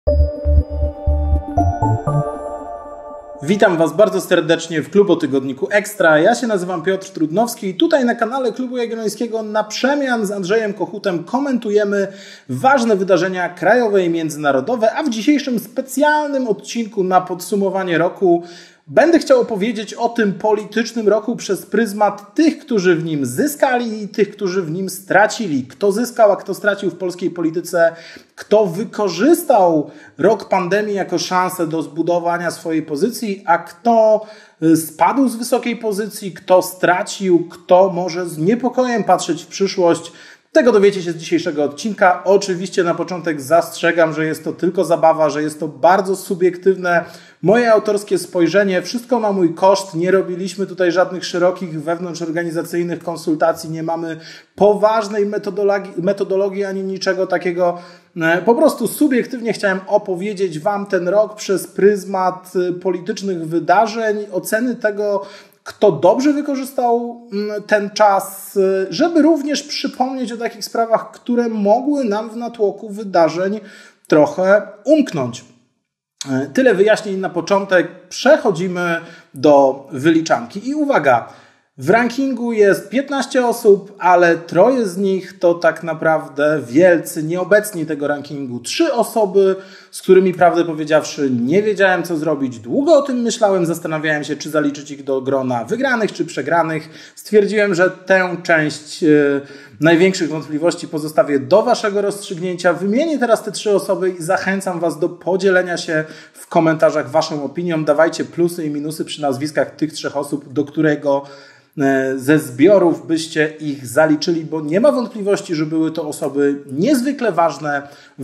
Witam Was bardzo serdecznie w Klubotygodniku Ekstra. Ja się nazywam Piotr Trudnowski i tutaj na kanale Klubu Jagiellońskiego na przemian z Andrzejem Kochutem komentujemy ważne wydarzenia krajowe i międzynarodowe, a w dzisiejszym specjalnym odcinku na podsumowanie roku będę chciał opowiedzieć o tym politycznym roku przez pryzmat tych, którzy w nim zyskali i tych, którzy w nim stracili. Kto zyskał, a kto stracił w polskiej polityce, kto wykorzystał rok pandemii jako szansę do zbudowania swojej pozycji, a kto spadł z wysokiej pozycji, kto stracił, kto może z niepokojem patrzeć w przyszłość. Tego dowiecie się z dzisiejszego odcinka. Oczywiście na początek zastrzegam, że jest to tylko zabawa, że jest to bardzo subiektywne moje autorskie spojrzenie. Wszystko ma mój koszt. Nie robiliśmy tutaj żadnych szerokich wewnątrzorganizacyjnych konsultacji. Nie mamy poważnej metodologii ani niczego takiego. Po prostu subiektywnie chciałem opowiedzieć Wam ten rok przez pryzmat politycznych wydarzeń, oceny tego, kto dobrze wykorzystał ten czas, żeby również przypomnieć o takich sprawach, które mogły nam w natłoku wydarzeń trochę umknąć. Tyle wyjaśnień na początek. Przechodzimy do wyliczanki. I uwaga, w rankingu jest 15 osób, ale 3 z nich to tak naprawdę wielcy nieobecni tego rankingu. 3 osoby, z którymi prawdę powiedziawszy nie wiedziałem co zrobić. Długo o tym myślałem, zastanawiałem się czy zaliczyć ich do grona wygranych czy przegranych. Stwierdziłem, że tę część największych wątpliwości pozostawię do Waszego rozstrzygnięcia. Wymienię teraz te 3 osoby i zachęcam Was do podzielenia się w komentarzach Waszą opinią. Dawajcie plusy i minusy przy nazwiskach tych 3 osób, do którego ze zbiorów byście ich zaliczyli, bo nie ma wątpliwości, że były to osoby niezwykle ważne w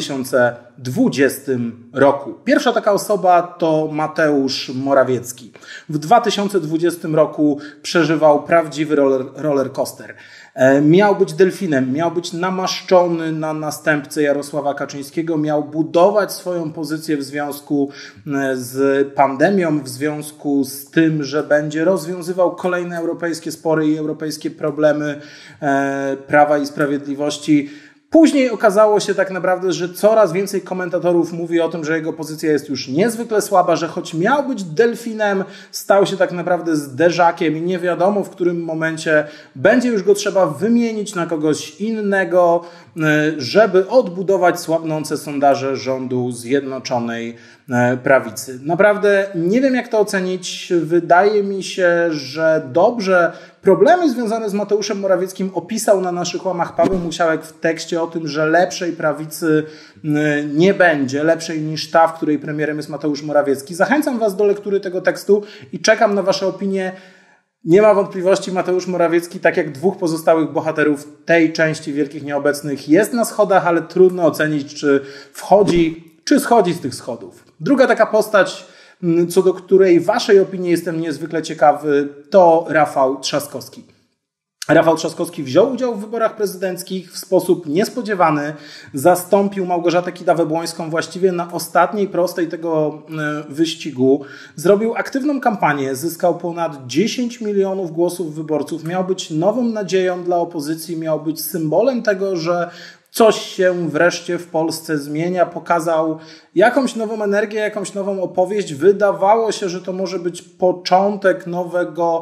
2020 roku. Pierwsza taka osoba to Mateusz Morawiecki. W 2020 roku przeżywał prawdziwy roller coaster. Miał być delfinem, miał być namaszczony na następcę Jarosława Kaczyńskiego, miał budować swoją pozycję w związku z pandemią, w związku z tym, że będzie rozwiązywał kolejne europejskie spory i europejskie problemy Prawa i Sprawiedliwości. Później okazało się tak naprawdę, że coraz więcej komentatorów mówi o tym, że jego pozycja jest już niezwykle słaba, że choć miał być delfinem, stał się tak naprawdę zderzakiem i nie wiadomo w którym momencie będzie już go trzeba wymienić na kogoś innego, żeby odbudować słabnące sondaże rządu Zjednoczonej Prawicy. Naprawdę nie wiem jak to ocenić. Wydaje mi się, że dobrze problemy związane z Mateuszem Morawieckim opisał na naszych łamach Paweł Musiałek w tekście o tym, że lepszej prawicy nie będzie, lepszej niż ta, w której premierem jest Mateusz Morawiecki. Zachęcam Was do lektury tego tekstu i czekam na Wasze opinie. Nie ma wątpliwości, Mateusz Morawiecki, tak jak 2 pozostałych bohaterów tej części Wielkich Nieobecnych, jest na schodach, ale trudno ocenić, czy wchodzi, czy schodzi z tych schodów. Druga taka postać, co do której Waszej opinii jestem niezwykle ciekawy, to Rafał Trzaskowski. Rafał Trzaskowski wziął udział w wyborach prezydenckich w sposób niespodziewany. Zastąpił Małgorzatę Kidawę-Błońską właściwie na ostatniej prostej tego wyścigu. Zrobił aktywną kampanię, zyskał ponad 10 milionów głosów wyborców. Miał być nową nadzieją dla opozycji, miał być symbolem tego, że coś się wreszcie w Polsce zmienia, pokazał jakąś nową energię, jakąś nową opowieść. Wydawało się, że to może być początek nowego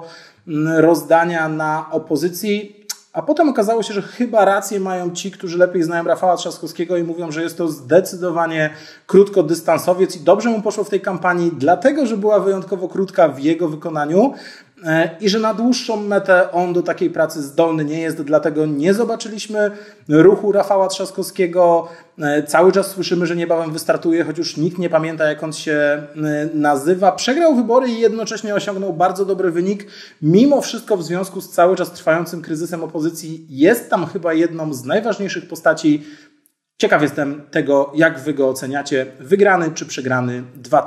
rozdania na opozycji, a potem okazało się, że chyba rację mają ci, którzy lepiej znają Rafała Trzaskowskiego i mówią, że jest to zdecydowanie krótkodystansowiec i dobrze mu poszło w tej kampanii, dlatego, że była wyjątkowo krótka w jego wykonaniu i że na dłuższą metę on do takiej pracy zdolny nie jest, dlatego nie zobaczyliśmy ruchu Rafała Trzaskowskiego. Cały czas słyszymy, że niebawem wystartuje, choć już nikt nie pamięta, jak on się nazywa. Przegrał wybory i jednocześnie osiągnął bardzo dobry wynik. Mimo wszystko w związku z cały czas trwającym kryzysem opozycji jest tam chyba jedną z najważniejszych postaci. Ciekaw jestem tego, jak Wy go oceniacie, wygrany czy przegrany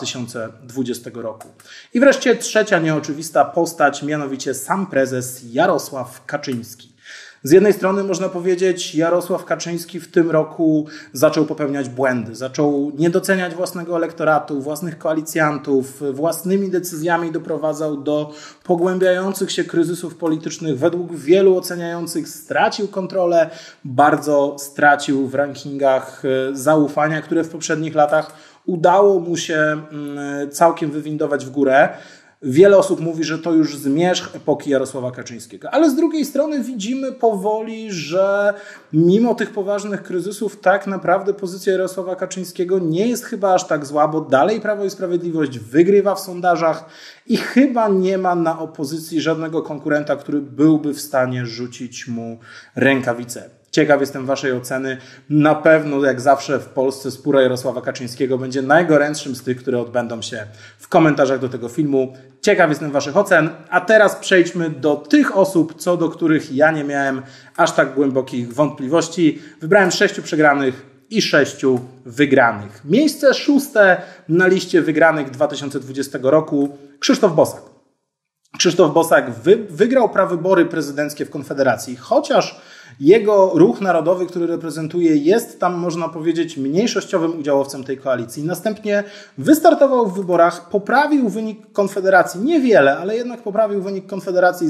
2020 roku. I wreszcie trzecia nieoczywista postać, mianowicie sam prezes Jarosław Kaczyński. Z jednej strony można powiedzieć, Jarosław Kaczyński w tym roku zaczął popełniać błędy, zaczął nie doceniać własnego elektoratu, własnych koalicjantów, własnymi decyzjami doprowadzał do pogłębiających się kryzysów politycznych. Według wielu oceniających stracił kontrolę, bardzo stracił w rankingach zaufania, które w poprzednich latach udało mu się całkiem wywindować w górę. Wiele osób mówi, że to już zmierzch epoki Jarosława Kaczyńskiego. Ale z drugiej strony widzimy powoli, że mimo tych poważnych kryzysów tak naprawdę pozycja Jarosława Kaczyńskiego nie jest chyba aż tak zła, bo dalej Prawo i Sprawiedliwość wygrywa w sondażach i chyba nie ma na opozycji żadnego konkurenta, który byłby w stanie rzucić mu rękawicę. Ciekaw jestem waszej oceny. Na pewno, jak zawsze w Polsce, spór Jarosława Kaczyńskiego będzie najgorętszym z tych, które odbędą się w komentarzach do tego filmu. Ciekaw jestem waszych ocen. A teraz przejdźmy do tych osób, co do których ja nie miałem aż tak głębokich wątpliwości. Wybrałem 6 przegranych i 6 wygranych. Miejsce 6 na liście wygranych 2020 roku Krzysztof Bosak. Krzysztof Bosak wygrał prawybory prezydenckie w Konfederacji, chociaż jego ruch narodowy, który reprezentuje, jest tam, można powiedzieć, mniejszościowym udziałowcem tej koalicji. Następnie wystartował w wyborach, poprawił wynik Konfederacji, niewiele, ale jednak poprawił wynik Konfederacji z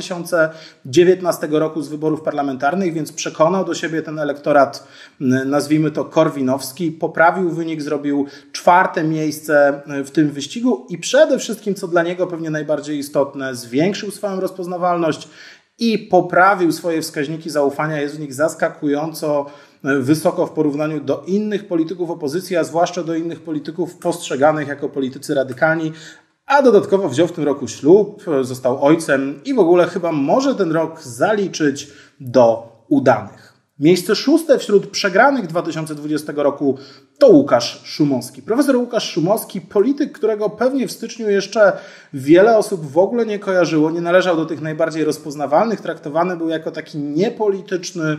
2019 roku z wyborów parlamentarnych, więc przekonał do siebie ten elektorat, nazwijmy to korwinowski, poprawił wynik, zrobił 4. miejsce w tym wyścigu i przede wszystkim, co dla niego pewnie najbardziej istotne, zwiększył swoją rozpoznawalność i poprawił swoje wskaźniki zaufania. Jest w nich zaskakująco wysoko w porównaniu do innych polityków opozycji, a zwłaszcza do innych polityków postrzeganych jako politycy radykalni. A dodatkowo wziął w tym roku ślub, został ojcem i w ogóle chyba może ten rok zaliczyć do udanych. Miejsce 6 wśród przegranych 2020 roku to Łukasz Szumowski. Profesor Łukasz Szumowski, polityk, którego pewnie w styczniu jeszcze wiele osób w ogóle nie kojarzyło, nie należał do tych najbardziej rozpoznawalnych, traktowany był jako taki niepolityczny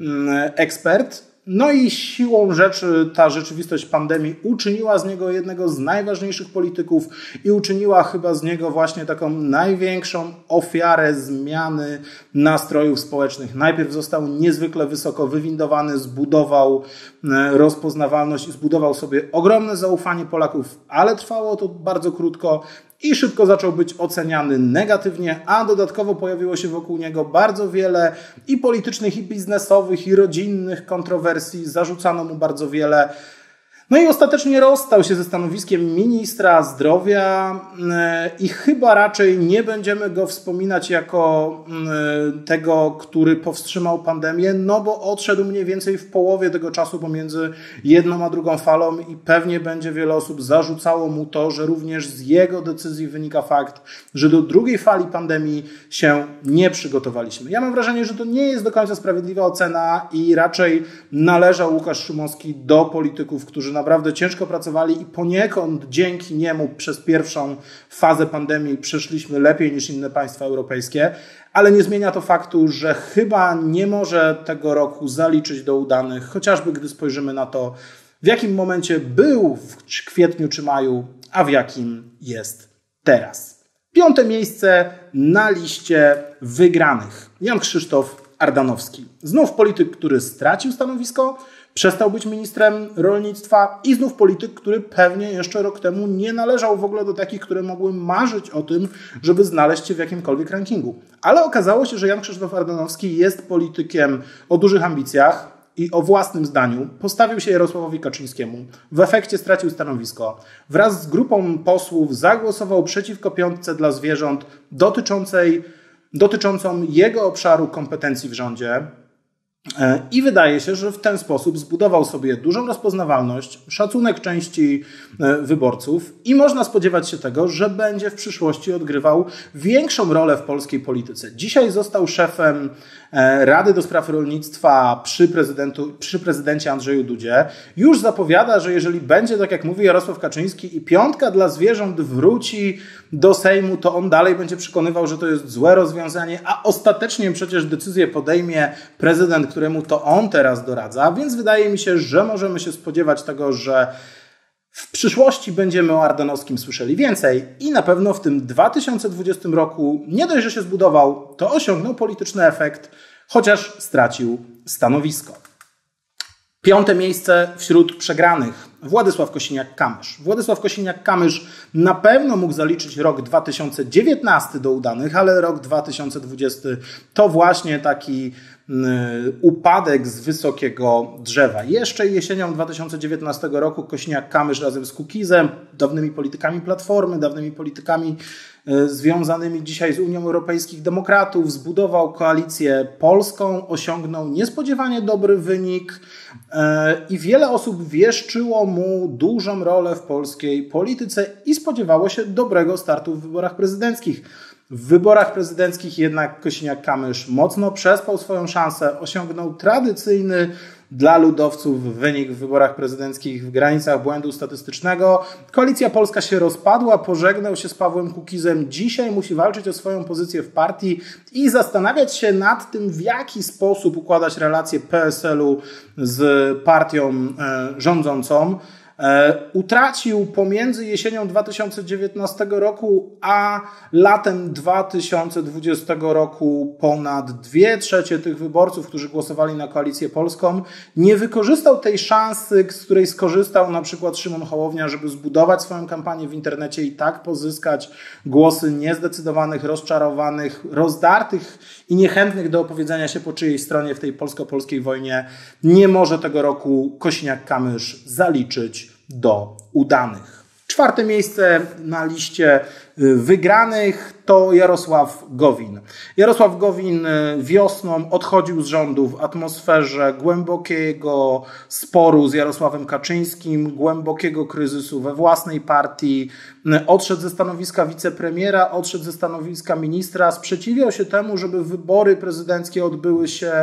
ekspert. No i siłą rzeczy ta rzeczywistość pandemii uczyniła z niego jednego z najważniejszych polityków i uczyniła chyba z niego właśnie taką największą ofiarę zmiany nastrojów społecznych. Najpierw został niezwykle wysoko wywindowany, zbudował rozpoznawalność i zbudował sobie ogromne zaufanie Polaków, ale trwało to bardzo krótko i szybko zaczął być oceniany negatywnie, a dodatkowo pojawiło się wokół niego bardzo wiele i politycznych, i biznesowych, i rodzinnych kontrowersji. Zarzucano mu bardzo wiele. No i ostatecznie rozstał się ze stanowiskiem ministra zdrowia i chyba raczej nie będziemy go wspominać jako tego, który powstrzymał pandemię, no bo odszedł mniej więcej w połowie tego czasu pomiędzy jedną a drugą falą i pewnie będzie wiele osób zarzucało mu to, że również z jego decyzji wynika fakt, że do drugiej fali pandemii się nie przygotowaliśmy. Ja mam wrażenie, że to nie jest do końca sprawiedliwa ocena i raczej należał Łukasz Szumowski do polityków, którzy naprawdę ciężko pracowali i poniekąd dzięki niemu przez pierwszą fazę pandemii przeszliśmy lepiej niż inne państwa europejskie, ale nie zmienia to faktu, że chyba nie może tego roku zaliczyć do udanych, chociażby gdy spojrzymy na to, w jakim momencie był w kwietniu czy maju, a w jakim jest teraz. 5. miejsce na liście wygranych. Jan Krzysztof Ardanowski. Znów polityk, który stracił stanowisko, przestał być ministrem rolnictwa i znów polityk, który pewnie jeszcze rok temu nie należał w ogóle do takich, które mogły marzyć o tym, żeby znaleźć się w jakimkolwiek rankingu. Ale okazało się, że Jan Krzysztof Ardanowski jest politykiem o dużych ambicjach i o własnym zdaniu. Postawił się Jarosławowi Kaczyńskiemu. W efekcie stracił stanowisko. Wraz z grupą posłów zagłosował przeciwko piątce dla zwierząt dotyczącą jego obszaru kompetencji w rządzie. I wydaje się, że w ten sposób zbudował sobie dużą rozpoznawalność, szacunek części wyborców i można spodziewać się tego, że będzie w przyszłości odgrywał większą rolę w polskiej polityce. Dzisiaj został szefem Rady do Spraw Rolnictwa przy prezydencie Andrzeju Dudzie. Już zapowiada, że jeżeli będzie, tak jak mówi Jarosław Kaczyński, i piątka dla zwierząt wróci do Sejmu, to on dalej będzie przekonywał, że to jest złe rozwiązanie, a ostatecznie przecież decyzję podejmie prezydent, któremu to on teraz doradza, więc wydaje mi się, że możemy się spodziewać tego, że w przyszłości będziemy o Ardanowskim słyszeli więcej i na pewno w tym 2020 roku nie dość, że się zbudował, to osiągnął polityczny efekt, chociaż stracił stanowisko. 5. miejsce wśród przegranych. Władysław Kosiniak-Kamysz. Władysław Kosiniak-Kamysz na pewno mógł zaliczyć rok 2019 do udanych, ale rok 2020 to właśnie taki upadek z wysokiego drzewa. Jeszcze jesienią 2019 roku Kosiniak-Kamysz razem z Kukizem, dawnymi politykami Platformy, dawnymi politykami związanymi dzisiaj z Unią Europejskich Demokratów, zbudował koalicję polską, osiągnął niespodziewanie dobry wynik i wiele osób wieszczyło mu dużą rolę w polskiej polityce i spodziewało się dobrego startu w wyborach prezydenckich. W wyborach prezydenckich jednak Kosiniak-Kamysz mocno przespał swoją szansę, osiągnął tradycyjny dla ludowców wynik w wyborach prezydenckich w granicach błędu statystycznego. Koalicja Polska się rozpadła, pożegnał się z Pawłem Kukizem. Dzisiaj musi walczyć o swoją pozycję w partii i zastanawiać się nad tym, w jaki sposób układać relacje PSL-u z partią rządzącą. Utracił pomiędzy jesienią 2019 roku a latem 2020 roku ponad 2/3 tych wyborców, którzy głosowali na Koalicję Polską. Nie wykorzystał tej szansy, z której skorzystał na przykład Szymon Hołownia, żeby zbudować swoją kampanię w internecie i tak pozyskać głosy niezdecydowanych, rozczarowanych, rozdartych i niechętnych do opowiedzenia się po czyjej stronie w tej polsko-polskiej wojnie. Nie może tego roku Kosiniak-Kamysz zaliczyć do udanych. 4. miejsce na liście wygranych to Jarosław Gowin. Jarosław Gowin wiosną odchodził z rządu w atmosferze głębokiego sporu z Jarosławem Kaczyńskim, głębokiego kryzysu we własnej partii. Odszedł ze stanowiska wicepremiera, odszedł ze stanowiska ministra, sprzeciwiał się temu, żeby wybory prezydenckie odbyły się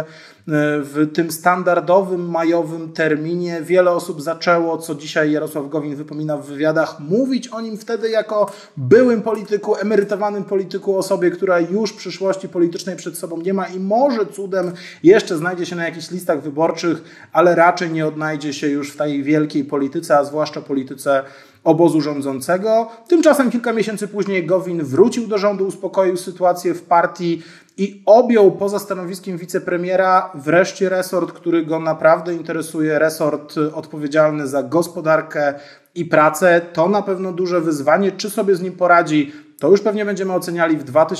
w tym standardowym majowym terminie. Wiele osób zaczęło, co dzisiaj Jarosław Gowin wypomina w wywiadach, mówić o nim wtedy jako byłym polityku, emerytowanym polityku, osobie, która już przyszłości politycznej przed sobą nie ma i może cudem jeszcze znajdzie się na jakichś listach wyborczych, ale raczej nie odnajdzie się już w tej wielkiej polityce, a zwłaszcza polityce obozu rządzącego. Tymczasem kilka miesięcy później Gowin wrócił do rządu, uspokoił sytuację w partii i objął poza stanowiskiem wicepremiera wreszcie resort, który go naprawdę interesuje, resort odpowiedzialny za gospodarkę i pracę. To na pewno duże wyzwanie. Czy sobie z nim poradzi? To już pewnie będziemy oceniali w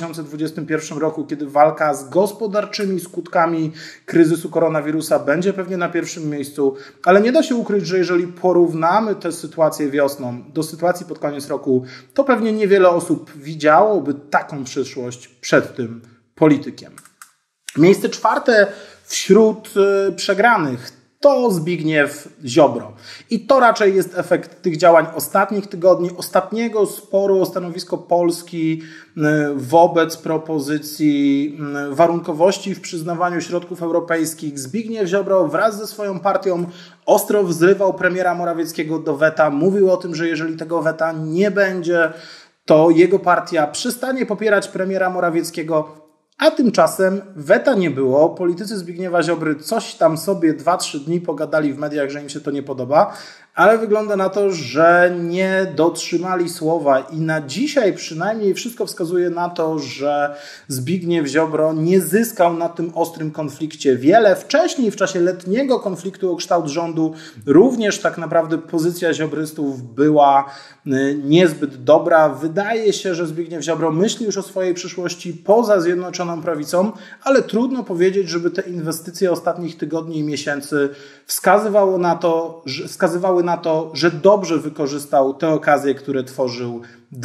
2021 roku, kiedy walka z gospodarczymi skutkami kryzysu koronawirusa będzie pewnie na pierwszym miejscu, ale nie da się ukryć, że jeżeli porównamy tę sytuację wiosną do sytuacji pod koniec roku, to pewnie niewiele osób widziałoby taką przyszłość przed tym politykiem. Miejsce 4 wśród przegranych to Zbigniew Ziobro. I to raczej jest efekt tych działań ostatnich tygodni, ostatniego sporu o stanowisko Polski wobec propozycji warunkowości w przyznawaniu środków europejskich. Zbigniew Ziobro wraz ze swoją partią ostro wzywał premiera Morawieckiego do weta. Mówił o tym, że jeżeli tego weta nie będzie, to jego partia przestanie popierać premiera Morawieckiego. A tymczasem weta nie było. Politycy Zbigniewa Ziobry coś tam sobie 2-3 dni pogadali w mediach, że im się to nie podoba, ale wygląda na to, że nie dotrzymali słowa i na dzisiaj przynajmniej wszystko wskazuje na to, że Zbigniew Ziobro nie zyskał na tym ostrym konflikcie wiele. Wcześniej, w czasie letniego konfliktu o kształt rządu, również tak naprawdę pozycja ziobrystów była niezbyt dobra. Wydaje się, że Zbigniew Ziobro myśli już o swojej przyszłości poza Zjednoczoną Prawicą, ale trudno powiedzieć, żeby te inwestycje ostatnich tygodni i miesięcy wskazywały na to, że dobrze wykorzystał te okazje, które tworzył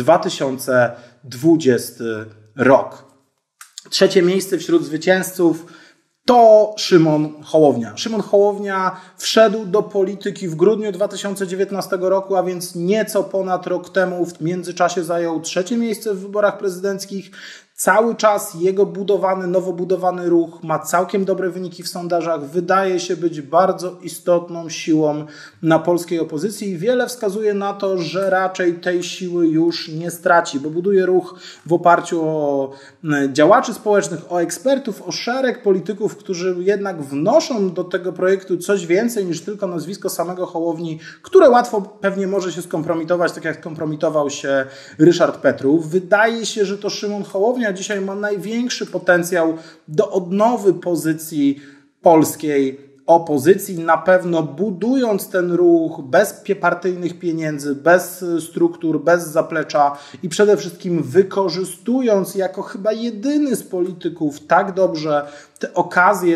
2020 rok. 3. miejsce wśród zwycięzców to Szymon Hołownia. Szymon Hołownia wszedł do polityki w grudniu 2019 roku, a więc nieco ponad rok temu. W międzyczasie zajął 3. miejsce w wyborach prezydenckich. Cały czas jego nowo budowany ruch ma całkiem dobre wyniki w sondażach. Wydaje się być bardzo istotną siłą na polskiej opozycji i wiele wskazuje na to, że raczej tej siły już nie straci, bo buduje ruch w oparciu o działaczy społecznych, o ekspertów, o szereg polityków, którzy jednak wnoszą do tego projektu coś więcej niż tylko nazwisko samego Hołowni, które łatwo pewnie może się skompromitować, tak jak kompromitował się Ryszard Petru. Wydaje się, że to Szymon Hołownia pandemia dzisiaj ma największy potencjał do odnowy pozycji polskiej opozycji, na pewno budując ten ruch bez partyjnych pieniędzy, bez struktur, bez zaplecza i przede wszystkim wykorzystując jako chyba jedyny z polityków tak dobrze te okazje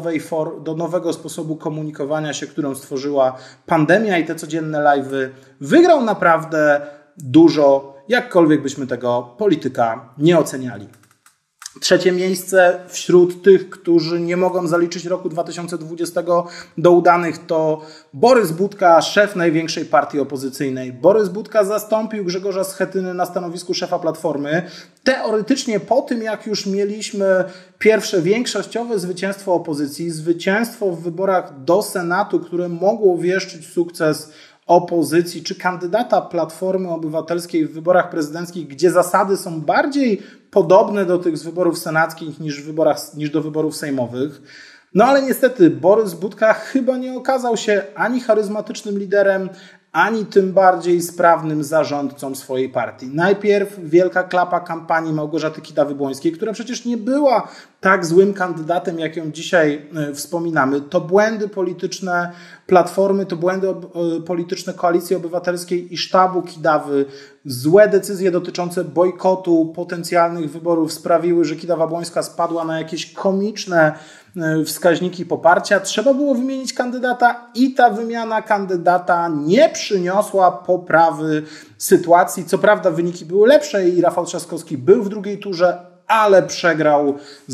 do nowego sposobu komunikowania się, którą stworzyła pandemia i te codzienne live'y, wygrał naprawdę dużo, jakkolwiek byśmy tego polityka nie oceniali. Trzecie miejsce wśród tych, którzy nie mogą zaliczyć roku 2020 do udanych, to Borys Budka, szef największej partii opozycyjnej. Borys Budka zastąpił Grzegorza Schetyny na stanowisku szefa Platformy. Teoretycznie po tym, jak już mieliśmy pierwsze większościowe zwycięstwo opozycji, zwycięstwo w wyborach do Senatu, które mogło wieszczyć sukces opozycji czy kandydata Platformy Obywatelskiej w wyborach prezydenckich, gdzie zasady są bardziej podobne do tych z wyborów senackich niż do wyborów sejmowych. No ale niestety Borys Budka chyba nie okazał się ani charyzmatycznym liderem, ani tym bardziej sprawnym zarządcą swojej partii. Najpierw wielka klapa kampanii Małgorzaty Kidawy-Błońskiej, która przecież nie była tak złym kandydatem, jak ją dzisiaj wspominamy. To błędy polityczne Platformy, to błędy polityczne Koalicji Obywatelskiej i sztabu Kidawy, złe decyzje dotyczące bojkotu potencjalnych wyborów sprawiły, że Kidawa-Błońska spadła na jakieś komiczne wskaźniki poparcia. Trzeba było wymienić kandydata i ta wymiana kandydata nie przyniosła poprawy sytuacji. Co prawda wyniki były lepsze i Rafał Trzaskowski był w drugiej turze, ale przegrał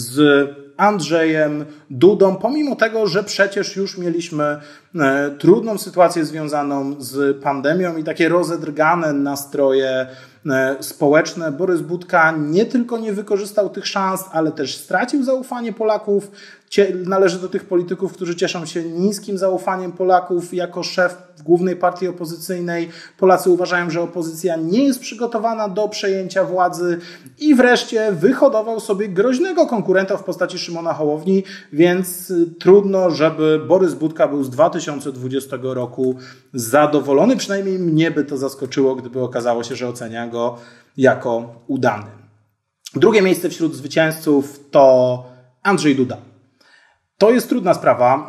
z Andrzejem Dudą, pomimo tego, że przecież już mieliśmy trudną sytuację związaną z pandemią i takie rozedrgane nastroje społeczne. Borys Budka nie tylko nie wykorzystał tych szans, ale też stracił zaufanie Polaków. Należy do tych polityków, którzy cieszą się niskim zaufaniem Polaków jako szef głównej partii opozycyjnej. Polacy uważają, że opozycja nie jest przygotowana do przejęcia władzy i wreszcie wyhodował sobie groźnego konkurenta w postaci Szymona Hołowni, więc trudno, żeby Borys Budka był z 2020 roku zadowolony. Przynajmniej mnie by to zaskoczyło, gdyby okazało się, że ocenia go jako udany. Drugie miejsce wśród zwycięzców to Andrzej Duda. To jest trudna sprawa,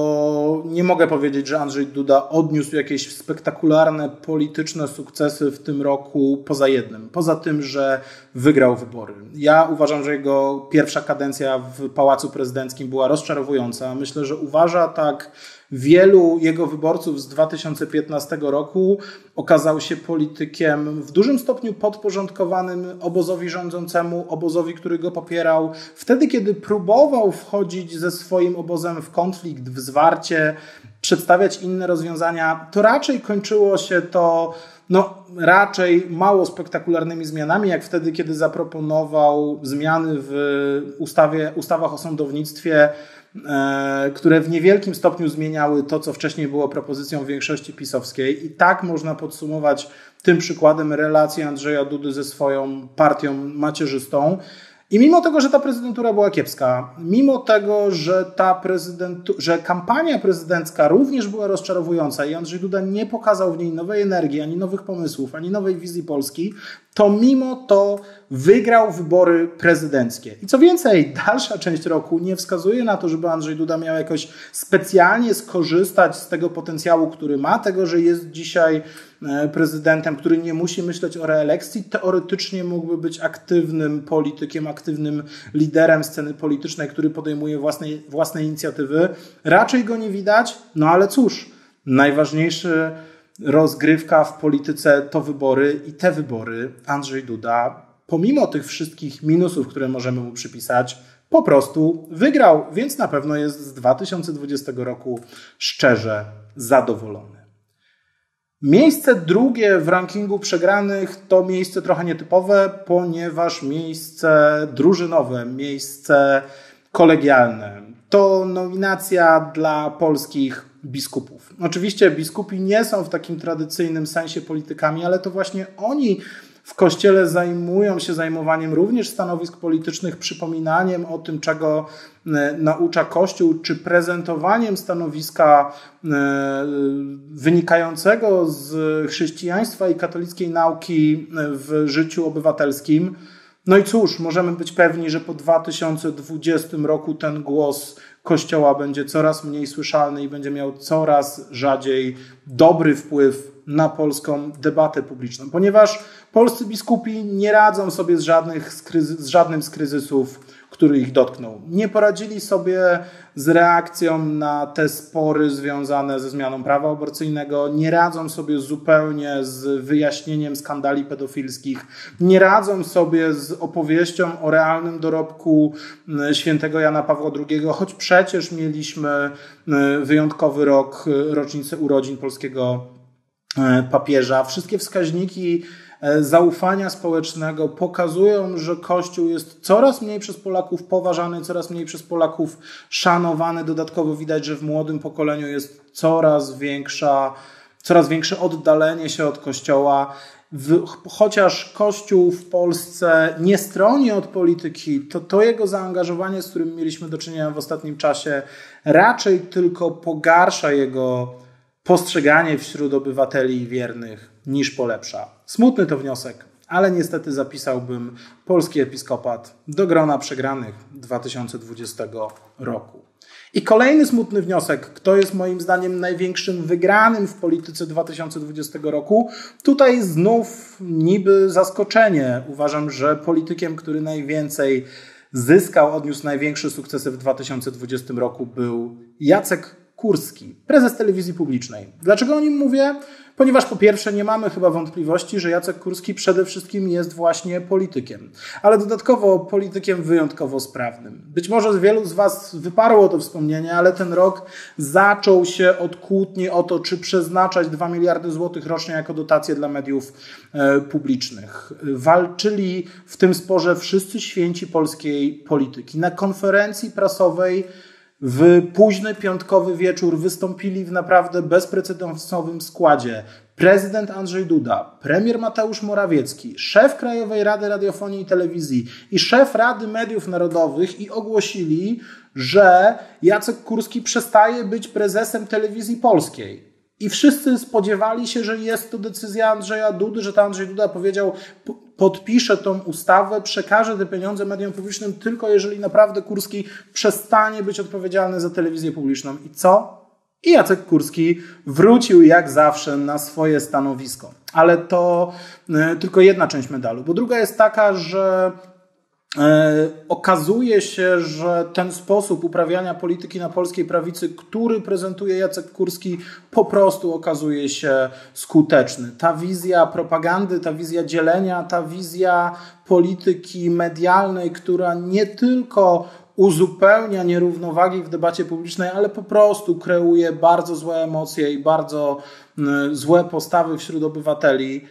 bo nie mogę powiedzieć, że Andrzej Duda odniósł jakieś spektakularne polityczne sukcesy w tym roku poza jednym. Poza tym, że wygrał wybory. Ja uważam, że jego pierwsza kadencja w Pałacu Prezydenckim była rozczarowująca. Myślę, że uważa tak wielu jego wyborców z 2015 roku. Okazał się politykiem w dużym stopniu podporządkowanym obozowi rządzącemu, obozowi, który go popierał. Wtedy, kiedy próbował wchodzić ze swoim obozem w konflikt, w zwarcie, przedstawiać inne rozwiązania, to raczej kończyło się to raczej mało spektakularnymi zmianami, jak wtedy, kiedy zaproponował zmiany w ustawach o sądownictwie, które w niewielkim stopniu zmieniały to, co wcześniej było propozycją większości pisowskiej. I tak można podsumować tym przykładem relację Andrzeja Dudy ze swoją partią macierzystą. I mimo tego, że ta prezydentura była kiepska, mimo tego, że kampania prezydencka również była rozczarowująca i Andrzej Duda nie pokazał w niej nowej energii, ani nowych pomysłów, ani nowej wizji Polski, to mimo to wygrał wybory prezydenckie. I co więcej, dalsza część roku nie wskazuje na to, żeby Andrzej Duda miał jakoś specjalnie skorzystać z tego potencjału, który ma, tego, że jest dzisiaj prezydentem, który nie musi myśleć o reelekcji. Teoretycznie mógłby być aktywnym politykiem, aktywnym liderem sceny politycznej, który podejmuje własne inicjatywy. Raczej go nie widać, ale cóż, najważniejszy rozgrywka w polityce to wybory i te wybory Andrzej Duda, pomimo tych wszystkich minusów, które możemy mu przypisać, po prostu wygrał, więc na pewno jest z 2020 roku szczerze zadowolony. Miejsce drugie w rankingu przegranych to miejsce trochę nietypowe, ponieważ miejsce drużynowe, miejsce kolegialne. To nominacja dla polskich biskupów. Oczywiście biskupi nie są w takim tradycyjnym sensie politykami, ale to właśnie oni w Kościele zajmują się zajmowaniem również stanowisk politycznych, przypominaniem o tym, czego naucza Kościół, czy prezentowaniem stanowiska wynikającego z chrześcijaństwa i katolickiej nauki w życiu obywatelskim. No i cóż, możemy być pewni, że po 2020 roku ten głos Kościoła będzie coraz mniej słyszalny i będzie miał coraz rzadziej dobry wpływ na polską debatę publiczną, ponieważ polscy biskupi nie radzą sobie z żadnym z kryzysów, który ich dotknął. Nie poradzili sobie z reakcją na te spory związane ze zmianą prawa aborcyjnego, nie radzą sobie zupełnie z wyjaśnieniem skandali pedofilskich, nie radzą sobie z opowieścią o realnym dorobku świętego Jana Pawła II, choć przecież mieliśmy wyjątkowy rok, rocznicę urodzin polskiego papieża. Wszystkie wskaźniki zaufania społecznego pokazują, że Kościół jest coraz mniej przez Polaków poważany, coraz mniej przez Polaków szanowany. Dodatkowo widać, że w młodym pokoleniu jest coraz większe oddalenie się od Kościoła. Chociaż Kościół w Polsce nie stroni od polityki, to jego zaangażowanie, z którym mieliśmy do czynienia w ostatnim czasie, raczej tylko pogarsza jego postrzeganie wśród obywateli wiernych niż polepsza. Smutny to wniosek, ale niestety zapisałbym polski episkopat do grona przegranych 2020 roku. I kolejny smutny wniosek, kto jest moim zdaniem największym wygranym w polityce 2020 roku. Tutaj znów niby zaskoczenie. Uważam, że politykiem, który najwięcej zyskał, odniósł największe sukcesy w 2020 roku był Jacek Kurski, prezes telewizji publicznej. Dlaczego o nim mówię? Ponieważ po pierwsze nie mamy chyba wątpliwości, że Jacek Kurski przede wszystkim jest właśnie politykiem, ale dodatkowo politykiem wyjątkowo sprawnym. Być może wielu z Was wyparło to wspomnienie, ale ten rok zaczął się od kłótni o to, czy przeznaczać 2 miliardy złotych rocznie jako dotacje dla mediów publicznych. Walczyli w tym sporze wszyscy święci polskiej polityki. Na konferencji prasowej w późny piątkowy wieczór wystąpili w naprawdę bezprecedensowym składzie prezydent Andrzej Duda, premier Mateusz Morawiecki, szef Krajowej Rady Radiofonii i Telewizji i szef Rady Mediów Narodowych i ogłosili, że Jacek Kurski przestaje być prezesem Telewizji Polskiej. I wszyscy spodziewali się, że jest to decyzja Andrzeja Dudy, że to Andrzej Duda powiedział, podpisze tą ustawę, przekaże te pieniądze mediom publicznym tylko jeżeli naprawdę Kurski przestanie być odpowiedzialny za telewizję publiczną. I co? I Jacek Kurski wrócił jak zawsze na swoje stanowisko. Ale to tylko jedna część medalu, bo druga jest taka, że okazuje się, że ten sposób uprawiania polityki na polskiej prawicy, który prezentuje Jacek Kurski, po prostu okazuje się skuteczny. Ta wizja propagandy, ta wizja dzielenia, ta wizja polityki medialnej, która nie tylko uzupełnia nierównowagi w debacie publicznej, ale po prostu kreuje bardzo złe emocje i bardzo złe postawy wśród obywateli,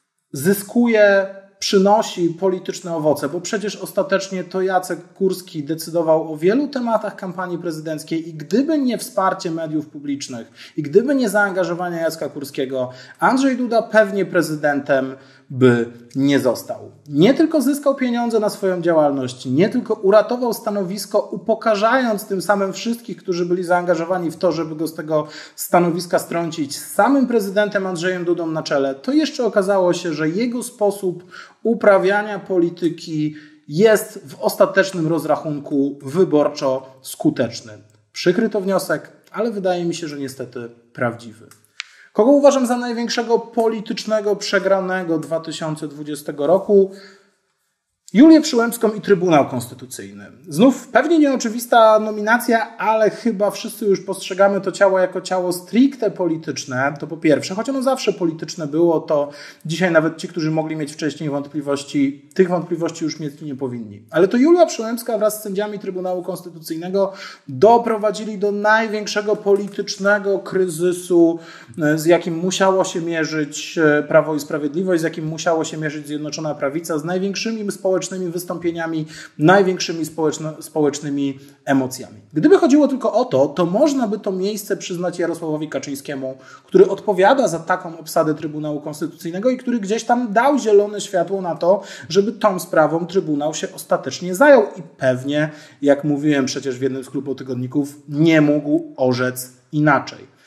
przynosi polityczne owoce, bo przecież ostatecznie to Jacek Kurski decydował o wielu tematach kampanii prezydenckiej i gdyby nie wsparcie mediów publicznych i gdyby nie zaangażowanie Jacka Kurskiego, Andrzej Duda pewnie prezydentem by nie został. Nie tylko zyskał pieniądze na swoją działalność, nie tylko uratował stanowisko, upokarzając tym samym wszystkich, którzy byli zaangażowani w to, żeby go z tego stanowiska strącić, z samym prezydentem Andrzejem Dudą na czele, to jeszcze okazało się, że jego sposób uprawiania polityki jest w ostatecznym rozrachunku wyborczo skuteczny. Przykry to wniosek, ale wydaje mi się, że niestety prawdziwy. Kogo uważam za największego politycznego przegranego 2020 roku? Julię Przyłębską i Trybunał Konstytucyjny. Znów pewnie nieoczywista nominacja, ale chyba wszyscy już postrzegamy to ciało jako ciało stricte polityczne. To po pierwsze, choć ono zawsze polityczne było, to dzisiaj nawet ci, którzy mogli mieć wcześniej wątpliwości, tych wątpliwości już mieć nie powinni. Ale to Julia Przyłębska wraz z sędziami Trybunału Konstytucyjnego doprowadzili do największego politycznego kryzysu, z jakim musiało się mierzyć Prawo i Sprawiedliwość, z jakim musiało się mierzyć Zjednoczona Prawica, z największymi społecznymi wystąpieniami, największymi społecznymi emocjami. Gdyby chodziło tylko o to, to można by to miejsce przyznać Jarosławowi Kaczyńskiemu, który odpowiada za taką obsadę Trybunału Konstytucyjnego i który gdzieś tam dał zielone światło na to, żeby tą sprawą Trybunał się ostatecznie zajął i pewnie, jak mówiłem przecież w jednym z klubotygodników, nie mógł orzec inaczej.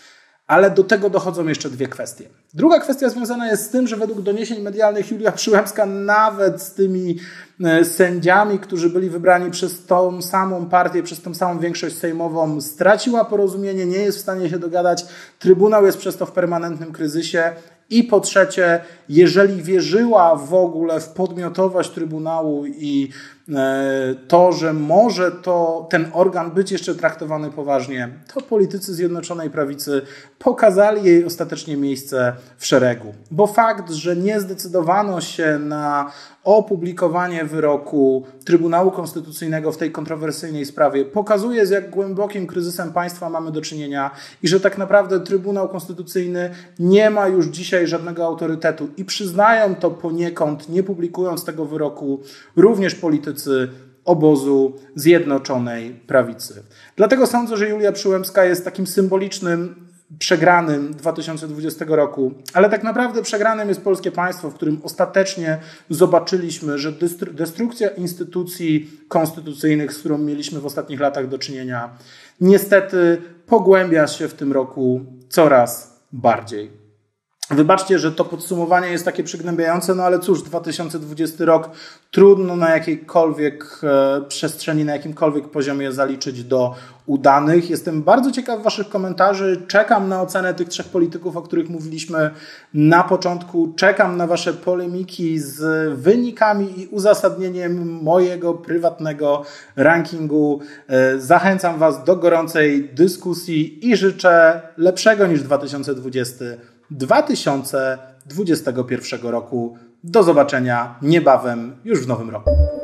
Ale do tego dochodzą jeszcze dwie kwestie. Druga kwestia związana jest z tym, że według doniesień medialnych Julia Przyłębska nawet z tymi sędziami, którzy byli wybrani przez tą samą partię, przez tą samą większość sejmową, straciła porozumienie, nie jest w stanie się dogadać. Trybunał jest przez to w permanentnym kryzysie. I po trzecie, jeżeli wierzyła w ogóle w podmiotowość Trybunału i to, że może ten organ być jeszcze traktowany poważnie, to politycy Zjednoczonej Prawicy pokazali jej ostatecznie miejsce w szeregu. Bo fakt, że nie zdecydowano się na opublikowanie wyroku Trybunału Konstytucyjnego w tej kontrowersyjnej sprawie, pokazuje, z jak głębokim kryzysem państwa mamy do czynienia i że tak naprawdę Trybunał Konstytucyjny nie ma już dzisiaj żadnego autorytetu i przyznają to poniekąd, nie publikując tego wyroku, również politycy obozu Zjednoczonej Prawicy. Dlatego sądzę, że Julia Przyłębska jest takim symbolicznym przegranym 2020 roku, ale tak naprawdę przegranym jest polskie państwo, w którym ostatecznie zobaczyliśmy, że destrukcja instytucji konstytucyjnych, z którą mieliśmy w ostatnich latach do czynienia, niestety pogłębia się w tym roku coraz bardziej. Wybaczcie, że to podsumowanie jest takie przygnębiające, no ale cóż, 2020 rok trudno na jakiejkolwiek przestrzeni, na jakimkolwiek poziomie zaliczyć do udanych. Jestem bardzo ciekaw waszych komentarzy, czekam na ocenę tych trzech polityków, o których mówiliśmy na początku, czekam na wasze polemiki z wynikami i uzasadnieniem mojego prywatnego rankingu. Zachęcam was do gorącej dyskusji i życzę lepszego niż 2021 roku. Do zobaczenia niebawem, już w nowym roku.